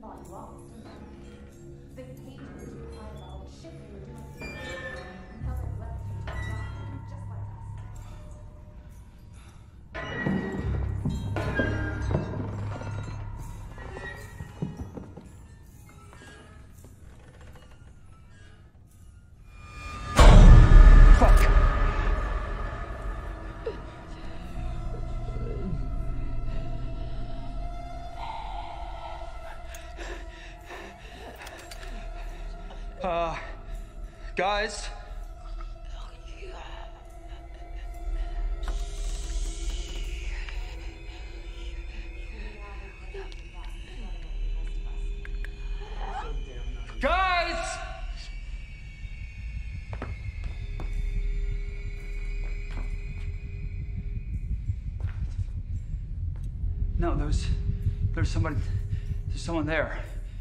thought you all. The cage was inside of our ship we were doing. Helen left him to die, just like us. Fuck! Guys? Guys! No, there's someone there.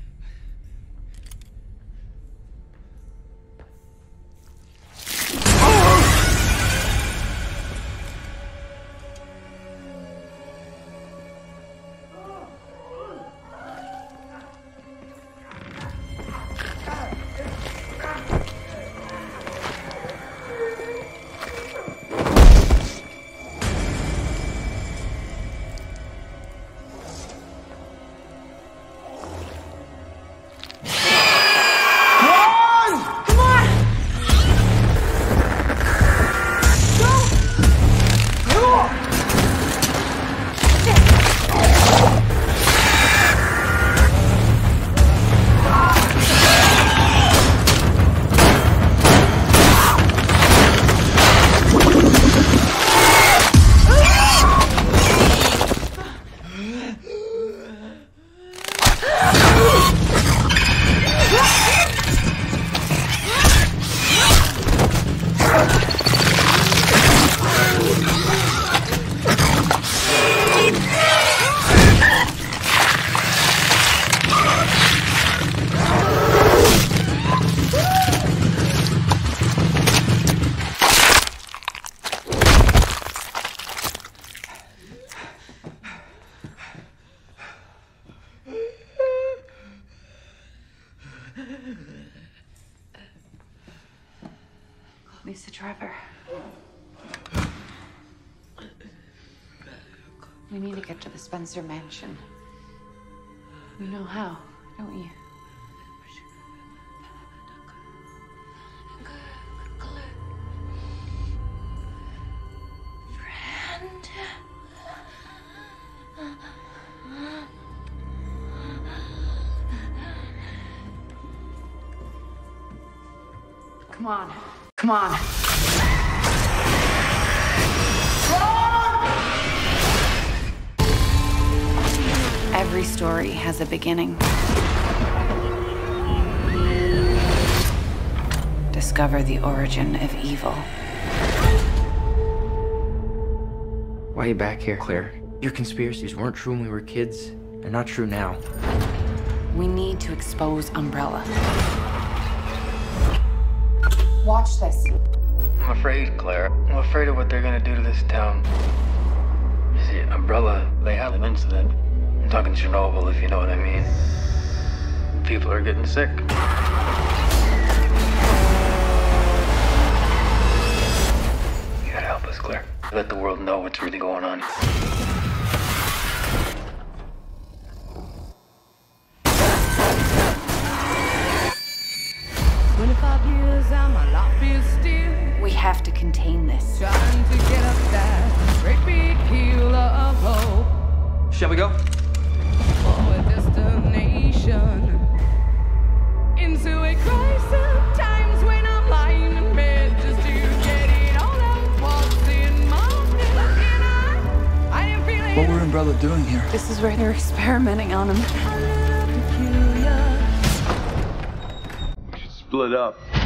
Lisa Trevor. We need to get to the Spencer mansion. We know how, don't you? Come on. Come on. Every story has a beginning. Discover the origin of evil. Why are you back here, Claire? Your conspiracies weren't true when we were kids. They're not true now. We need to expose Umbrella. Watch this. I'm afraid, Claire. I'm afraid of what they're gonna do to this town. You see, Umbrella, they had an incident. I'm talking Chernobyl, if you know what I mean. People are getting sick. You gotta help us, Claire. Let the world know what's really going on. 25 years and my life is still. We have to contain this. Trying to get up that great big hill of hope. Shall we go? For a destination. Into a crisis of times when I'm lying in bed just to get it all out. What's in my head and I didn't feel it. What were Umbrella doing here? This is where they're experimenting on him. A little peculiar. Split up.